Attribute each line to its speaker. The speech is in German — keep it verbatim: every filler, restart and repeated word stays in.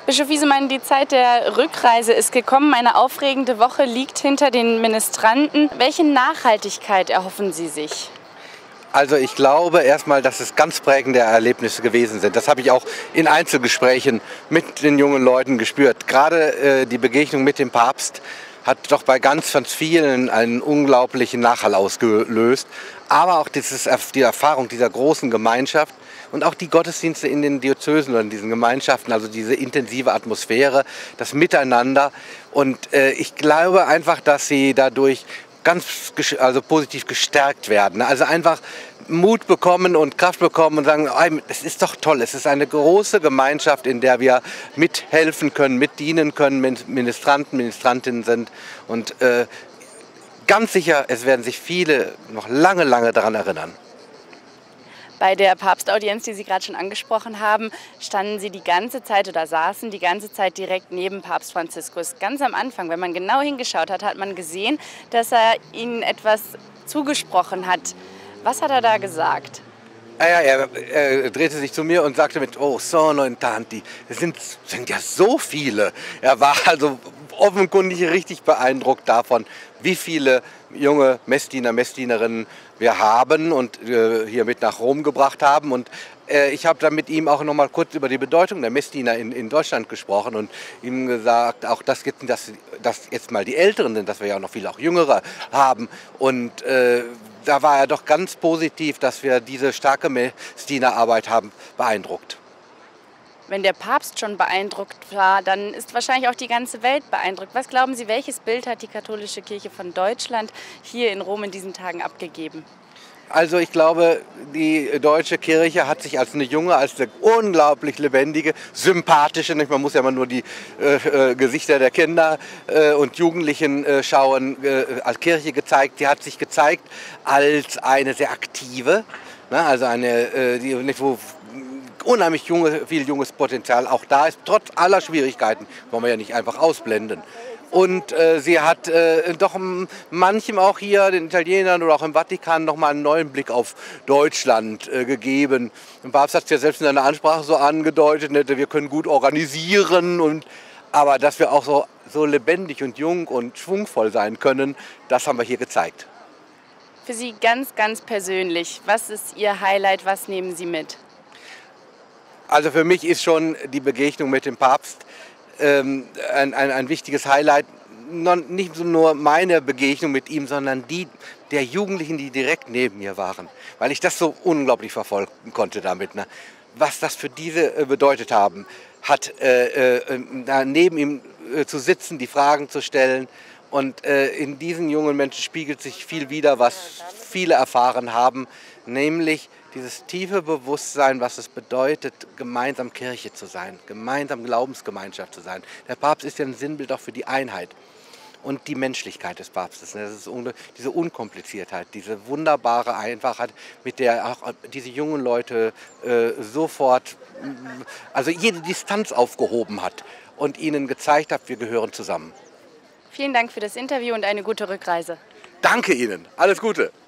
Speaker 1: Bischof Wiesemann, die Zeit der Rückreise ist gekommen. Eine aufregende Woche liegt hinter den Ministranten. Welche Nachhaltigkeit erhoffen Sie sich?
Speaker 2: Also ich glaube erstmal, dass es ganz prägende Erlebnisse gewesen sind. Das habe ich auch in Einzelgesprächen mit den jungen Leuten gespürt. Gerade äh, die Begegnung mit dem Papst hat doch bei ganz, ganz vielen einen unglaublichen Nachhall ausgelöst. Aber auch dieses, die Erfahrung dieser großen Gemeinschaft und auch die Gottesdienste in den Diözesen oder in diesen Gemeinschaften, also diese intensive Atmosphäre, das Miteinander. Und äh, ich glaube einfach, dass sie dadurch ganz also positiv gestärkt werden. Also einfach Mut bekommen und Kraft bekommen und sagen, es ist doch toll, es ist eine große Gemeinschaft, in der wir mithelfen können, mitdienen können, Ministranten, Ministrantinnen sind. Und äh, ganz sicher, es werden sich viele noch lange, lange daran erinnern.
Speaker 1: Bei der Papstaudienz, die Sie gerade schon angesprochen haben, standen Sie die ganze Zeit oder saßen die ganze Zeit direkt neben Papst Franziskus. Ganz am Anfang, wenn man genau hingeschaut hat, hat man gesehen, dass er Ihnen etwas zugesprochen hat. Was hat er da gesagt?
Speaker 2: Ja, ja, er, er drehte sich zu mir und sagte mit, oh, sono in tanti, es sind, sind ja so viele. Er war also offenkundig richtig beeindruckt davon, wie viele junge Messdiener, Messdienerinnen wir haben und äh, hier mit nach Rom gebracht haben. Und äh, ich habe dann mit ihm auch noch mal kurz über die Bedeutung der Messdiener in, in Deutschland gesprochen und ihm gesagt, auch das gibt, dass, dass jetzt mal die Älteren sind, dass wir ja auch noch viele auch Jüngere haben. Und äh, da war er doch ganz positiv, dass wir diese starke Messdienerarbeit haben beeindruckt.
Speaker 1: Wenn der Papst schon beeindruckt war, dann ist wahrscheinlich auch die ganze Welt beeindruckt. Was glauben Sie, welches Bild hat die katholische Kirche von Deutschland hier in Rom in diesen Tagen abgegeben?
Speaker 2: Also ich glaube, die deutsche Kirche hat sich als eine junge, als eine unglaublich lebendige, sympathische, nicht? Man muss ja immer nur die äh, Gesichter der Kinder äh, und Jugendlichen äh, schauen, äh, als Kirche gezeigt. Die hat sich gezeigt als eine sehr aktive, ne? Also eine, äh, die, nicht, wo unheimlich junge, viel junges Potenzial auch da ist, trotz aller Schwierigkeiten, wollen wir ja nicht einfach ausblenden. Und äh, sie hat äh, doch manchem auch hier, den Italienern oder auch im Vatikan, noch mal einen neuen Blick auf Deutschland äh, gegeben. Der Papst hat es ja selbst in seiner Ansprache so angedeutet, ne, wir können gut organisieren, und, aber dass wir auch so, so lebendig und jung und schwungvoll sein können, das haben wir hier gezeigt.
Speaker 1: Für Sie ganz, ganz persönlich, was ist Ihr Highlight, was nehmen Sie mit?
Speaker 2: Also für mich ist schon die Begegnung mit dem Papst ähm, ein, ein, ein wichtiges Highlight. Nicht nur meine Begegnung mit ihm, sondern die der Jugendlichen, die direkt neben mir waren. Weil ich das so unglaublich verfolgen konnte damit. Ne? Was das für diese äh, bedeutet haben, hat äh, äh, da neben ihm äh, zu sitzen, die Fragen zu stellen. Und äh, in diesen jungen Menschen spiegelt sich viel wider, was viele erfahren haben, nämlich dieses tiefe Bewusstsein, was es bedeutet, gemeinsam Kirche zu sein, gemeinsam Glaubensgemeinschaft zu sein. Der Papst ist ja ein Sinnbild auch für die Einheit und die Menschlichkeit des Papstes. Das ist diese Unkompliziertheit, diese wunderbare Einfachheit, mit der auch diese jungen Leute äh, sofort, also jede Distanz aufgehoben hat und ihnen gezeigt hat, wir gehören zusammen.
Speaker 1: Vielen Dank für das Interview und eine gute Rückreise.
Speaker 2: Danke Ihnen. Alles Gute.